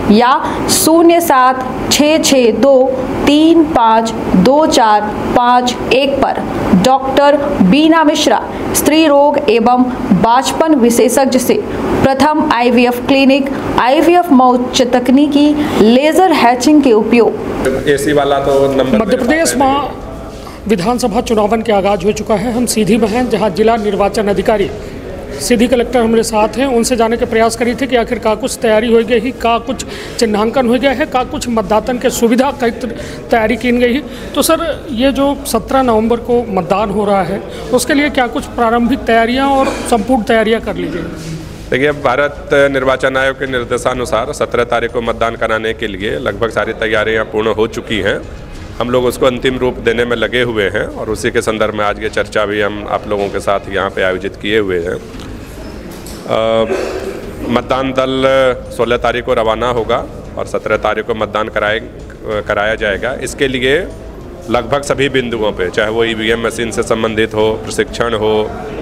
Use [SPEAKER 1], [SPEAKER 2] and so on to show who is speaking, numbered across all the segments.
[SPEAKER 1] या 0766235245 पर डॉक्टर बीना मिश्रा, स्त्री रोग एवं बांझपन विशेषज्ञ से प्रथम IVF क्लिनिक, IVF मौच तकनीकी, लेजर हैचिंग के उपयोग।
[SPEAKER 2] एसी वाला तो
[SPEAKER 3] मध्य प्रदेश में विधानसभा चुनावन के आगाज हो चुका है। हम सीधी में हैं जहां जिला निर्वाचन अधिकारी सीधी कलेक्टर हमारे साथ हैं। उनसे जानने के प्रयास करी थे कि आखिर का कुछ तैयारी हो गई, का कुछ चिन्हांकन हो गया है, का कुछ मतदान के सुविधा की तैयारी की गई है। तो सर, ये जो 17 नवंबर को मतदान हो रहा है उसके लिए क्या कुछ प्रारंभिक तैयारियां और संपूर्ण तैयारियां कर ली गई?
[SPEAKER 2] देखिए, भारत निर्वाचन आयोग के निर्देशानुसार 17 तारीख को मतदान कराने के लिए लगभग सारी तैयारियां पूर्ण हो चुकी हैं। हम लोग उसको अंतिम रूप देने में लगे हुए हैं और उसी के संदर्भ में आज ये चर्चा भी हम आप लोगों के साथ यहाँ पे आयोजित किए हुए हैं। मतदान दल 16 तारीख को रवाना होगा और 17 तारीख को मतदान कराया जाएगा। इसके लिए लगभग सभी बिंदुओं पे, चाहे वो EVM मशीन से संबंधित हो, प्रशिक्षण हो,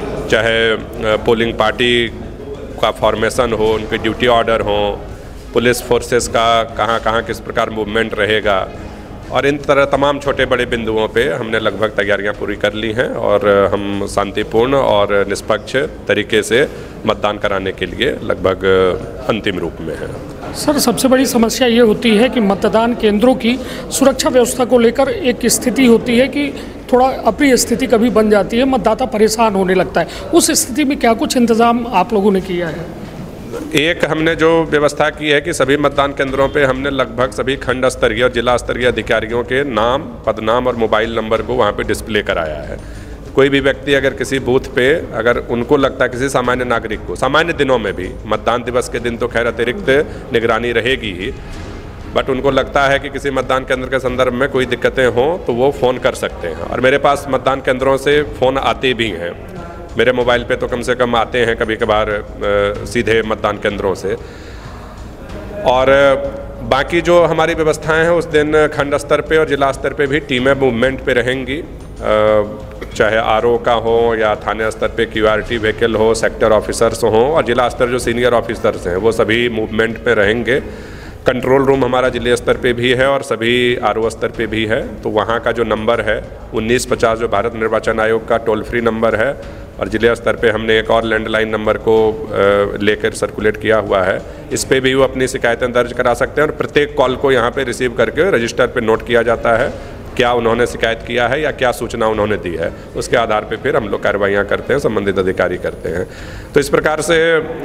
[SPEAKER 2] चाहे पोलिंग पार्टी का फॉर्मेशन हो, उनके ड्यूटी ऑर्डर हो, पुलिस फोर्सेस का कहाँ किस प्रकार मूवमेंट रहेगा, और इन तरह तमाम छोटे बड़े बिंदुओं पे हमने लगभग तैयारियां पूरी कर ली हैं और हम शांतिपूर्ण और निष्पक्ष तरीके से मतदान कराने के लिए लगभग अंतिम रूप में हैं।
[SPEAKER 3] सर, सबसे बड़ी समस्या ये होती है कि मतदान केंद्रों की सुरक्षा व्यवस्था को लेकर एक स्थिति होती है कि थोड़ा अप्रिय स्थिति कभी बन जाती है, मतदाता परेशान होने लगता है। उस स्थिति में क्या कुछ इंतजाम आप लोगों ने किया है?
[SPEAKER 2] एक हमने जो व्यवस्था की है कि सभी मतदान केंद्रों पे हमने लगभग सभी खंड स्तरीय और जिला स्तरीय अधिकारियों के नाम, पदनाम और मोबाइल नंबर को वहाँ पे डिस्प्ले कराया है। कोई भी व्यक्ति अगर किसी बूथ पे, अगर उनको लगता है किसी सामान्य नागरिक को, सामान्य दिनों में भी, मतदान दिवस के दिन तो खैर अतिरिक्त निगरानी रहेगी ही, बट उनको लगता है कि किसी मतदान केंद्र के संदर्भ में कोई दिक्कतें हों तो वो फ़ोन कर सकते हैं। और मेरे पास मतदान केंद्रों से फ़ोन आते भी हैं, मेरे मोबाइल पे तो कम से कम आते हैं कभी कभार सीधे मतदान केंद्रों से। और बाकी जो हमारी व्यवस्थाएं हैं उस दिन खंड स्तर पे और जिला स्तर पे भी टीमें मूवमेंट पे रहेंगी, चाहे RO का हो या थाने स्तर पे QRT व्हीकल हो, सेक्टर ऑफिसर्स हों, और जिला स्तर जो सीनियर ऑफिसर्स हैं वो सभी मूवमेंट पे रहेंगे। कंट्रोल रूम हमारा जिले स्तर पे भी है और सभी RO स्तर पे भी है। तो वहाँ का जो नंबर है 1950 जो भारत निर्वाचन आयोग का टोल फ्री नंबर है, और जिले स्तर पे हमने एक और लैंडलाइन नंबर को लेकर सर्कुलेट किया हुआ है। इस पे भी वो अपनी शिकायतें दर्ज करा सकते हैं और प्रत्येक कॉल को यहाँ पे रिसीव करके रजिस्टर पे नोट किया जाता है क्या उन्होंने शिकायत किया है या क्या सूचना उन्होंने दी है। उसके आधार पे फिर हम लोग कार्रवाइयाँ करते हैं, संबंधित अधिकारी करते हैं। तो इस प्रकार से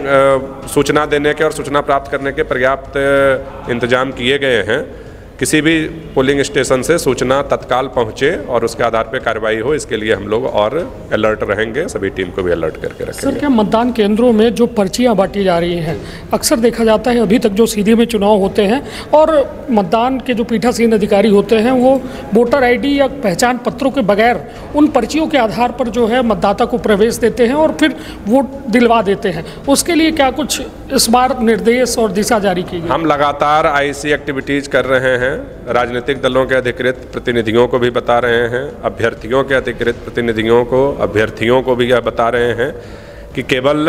[SPEAKER 2] सूचना देने के और सूचना प्राप्त करने के पर्याप्त इंतजाम किए गए हैं। किसी भी पोलिंग स्टेशन से सूचना तत्काल पहुंचे और उसके आधार पे कार्रवाई हो, इसके लिए हम लोग और अलर्ट रहेंगे, सभी टीम को भी अलर्ट करके रखेंगे।
[SPEAKER 3] सर, क्या मतदान केंद्रों में जो पर्चियां बांटी जा रही हैं, अक्सर देखा जाता है अभी तक जो सीधी में चुनाव होते हैं और मतदान के जो पीठासीन अधिकारी होते हैं वो वोटर ID या पहचान पत्रों के बगैर उन पर्चियों के आधार पर जो है मतदाता को प्रवेश देते हैं और फिर वोट दिलवा देते हैं, उसके लिए क्या कुछ इस बार निर्देश और दिशा जारी की गई? हम
[SPEAKER 2] लगातार IC एक्टिविटीज़ कर रहे हैं, राजनीतिक दलों के अधिकृत प्रतिनिधियों को भी बता रहे हैं, अभ्यर्थियों के अधिकृत प्रतिनिधियों को, अभ्यर्थियों को भी यह बता रहे हैं कि केवल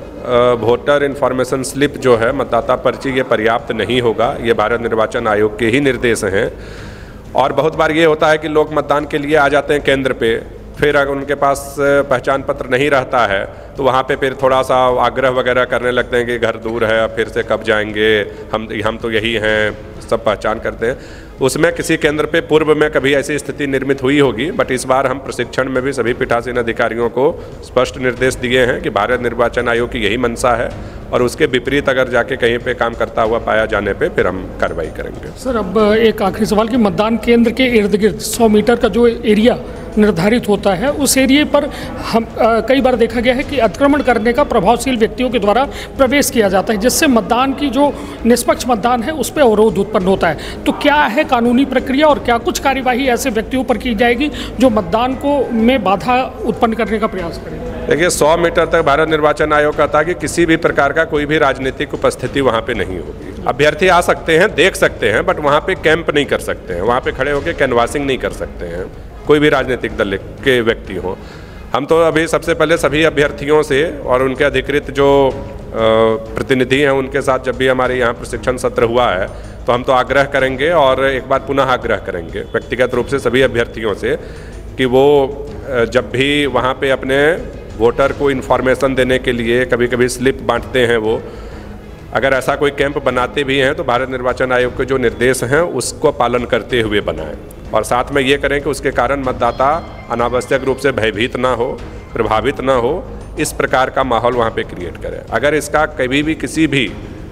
[SPEAKER 2] वोटर इन्फॉर्मेशन स्लिप जो है, मतदाता पर्ची, ये पर्याप्त नहीं होगा। ये भारत निर्वाचन आयोग के ही निर्देश हैं। और बहुत बार ये होता है कि लोग मतदान के लिए आ जाते हैं केंद्र पे, फिर अगर उनके पास पहचान पत्र नहीं रहता है तो वहाँ पे फिर थोड़ा सा आग्रह वगैरह करने लगते हैं कि घर दूर है, फिर से कब जाएंगे, हम तो यही हैं, सब पहचान करते हैं। उसमें किसी केंद्र पे पूर्व में कभी ऐसी स्थिति निर्मित हुई होगी, बट इस बार हम प्रशिक्षण में भी सभी पीठासीन अधिकारियों को स्पष्ट निर्देश दिए हैं कि भारत निर्वाचन आयोग की यही मंशा है और उसके विपरीत अगर जाके कहीं पे काम करता हुआ पाया जाने पे फिर हम कार्रवाई करेंगे।
[SPEAKER 3] सर, अब एक आखिरी सवाल कि मतदान केंद्र के इर्द गिर्द 100 मीटर का जो एरिया निर्धारित होता है, उस एरिया पर हम कई बार देखा गया है कि अतिक्रमण करने का प्रभावशील व्यक्तियों के द्वारा प्रवेश किया जाता है, जिससे मतदान की जो निष्पक्ष मतदान है उस पर अवरोध उत्पन्न होता है। तो क्या है कानूनी प्रक्रिया और क्या कुछ कार्यवाही ऐसे व्यक्तियों पर की जाएगी जो मतदान को में बाधा उत्पन्न करने का प्रयास करें?
[SPEAKER 2] देखिए, 100 मीटर तक भारत निर्वाचन आयोग का था कि किसी भी प्रकार का कोई भी राजनीतिक उपस्थिति वहाँ पे नहीं होगी। अभ्यर्थी आ सकते हैं, देख सकते हैं, बट वहाँ पे कैंप नहीं कर सकते हैं, वहाँ पे खड़े होकर कैनवासिंग नहीं कर सकते हैं, कोई भी राजनीतिक दल के व्यक्ति हों। हम तो अभी सबसे पहले सभी अभ्यर्थियों से और उनके अधिकृत जो प्रतिनिधि हैं उनके साथ जब भी हमारे यहाँ प्रशिक्षण सत्र हुआ है तो हम तो आग्रह करेंगे और एक बार पुनः आग्रह करेंगे व्यक्तिगत रूप से सभी अभ्यर्थियों से कि वो जब भी वहाँ पे अपने वोटर को इन्फॉर्मेशन देने के लिए कभी कभी स्लिप बांटते हैं, वो अगर ऐसा कोई कैंप बनाते भी हैं तो भारत निर्वाचन आयोग के जो निर्देश हैं उसको पालन करते हुए बनाएं और साथ में ये करें कि उसके कारण मतदाता अनावश्यक रूप से भयभीत ना हो, प्रभावित ना हो, इस प्रकार का माहौल वहाँ पे क्रिएट करें। अगर इसका कभी भी किसी भी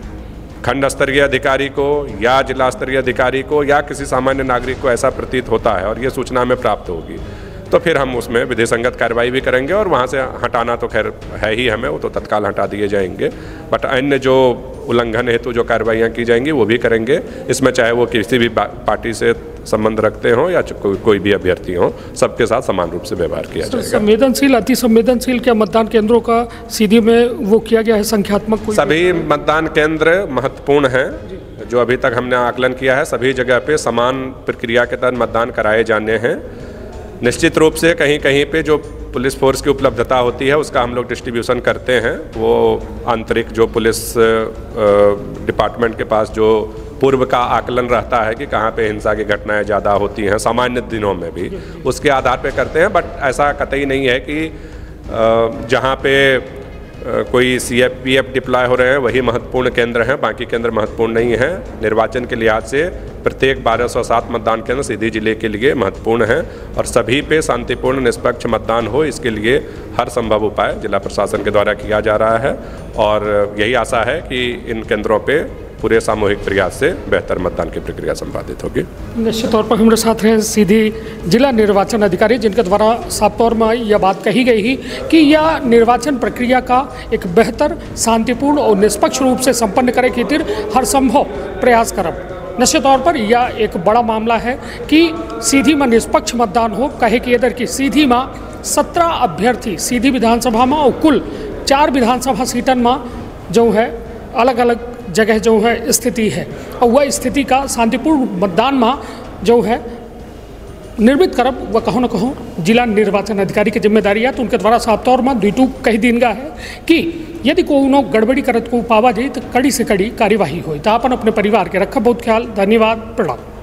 [SPEAKER 2] खंड स्तरीय अधिकारी को या जिला स्तरीय अधिकारी को या किसी सामान्य नागरिक को ऐसा प्रतीत होता है और ये सूचना हमें प्राप्त होगी तो फिर हम उसमें विधि संगत कार्रवाई भी करेंगे और वहाँ से हटाना तो खैर है ही हमें, वो तो तत्काल हटा दिए जाएंगे, बट अन्य जो उल्लंघन हेतु जो कार्रवाइयाँ की जाएंगी वो भी करेंगे। इसमें चाहे वो किसी भी पार्टी से संबंध रखते हों या कोई भी अभ्यर्थी हों, सबके साथ समान रूप से व्यवहार किया जाएगा।
[SPEAKER 3] संवेदनशील, अति संवेदनशील क्या मतदान केंद्रों का सीधी में वो किया गया है संख्यात्मक?
[SPEAKER 2] सभी मतदान केंद्र महत्वपूर्ण हैं। जो अभी तक हमने आकलन किया है सभी जगह पे समान प्रक्रिया के तहत मतदान कराए जाने हैं। निश्चित रूप से कहीं कहीं पे जो पुलिस फोर्स की उपलब्धता होती है उसका हम लोग डिस्ट्रीब्यूशन करते हैं। वो आंतरिक जो पुलिस डिपार्टमेंट के पास जो पूर्व का आकलन रहता है कि कहाँ पे हिंसा की घटनाएं ज़्यादा होती हैं सामान्य दिनों में भी, उसके आधार पे करते हैं। बट ऐसा कतई नहीं है कि जहाँ पे कोई CFPF डिप्लॉय हो रहे हैं वही महत्वपूर्ण केंद्र हैं, बाकी केंद्र महत्वपूर्ण नहीं हैं। निर्वाचन के लिहाज से प्रत्येक 1207 मतदान केंद्र सीधी जिले के लिए महत्वपूर्ण हैं और सभी पे शांतिपूर्ण निष्पक्ष मतदान हो इसके लिए हर संभव उपाय जिला प्रशासन के द्वारा किया जा रहा है और यही आशा है कि इन केंद्रों पे पूरे सामूहिक प्रयास से बेहतर मतदान की प्रक्रिया संपादित होगी।
[SPEAKER 3] निश्चित तौर पर हमारे साथ हैं सीधी जिला निर्वाचन अधिकारी जिनके द्वारा साफ तौर में यह बात कही गई ही कि यह निर्वाचन प्रक्रिया का एक बेहतर, शांतिपूर्ण और निष्पक्ष रूप से संपन्न करे खातिर हर संभव प्रयास करब। निश्चित तौर पर यह एक बड़ा मामला है कि सीधी में निष्पक्ष मतदान हो, कहे कि इधर की सीधी में 17 अभ्यर्थी सीधी विधानसभा में और कुल 4 विधानसभा सीटन में जो है अलग अलग जगह जो है स्थिति है और वह स्थिति का शांतिपूर्ण मतदान में जो है निर्मित करब वह कहो न कहो जिला निर्वाचन अधिकारी की जिम्मेदारी है। तो उनके द्वारा साफ तौर में द्विटू कही दिन का है कि यदि कोनो गड़बड़ी करत को पावा जाए तो कड़ी से कड़ी कार्यवाही हो। तो अपन अपने परिवार के रखा बहुत ख्याल। धन्यवाद, प्रणाम।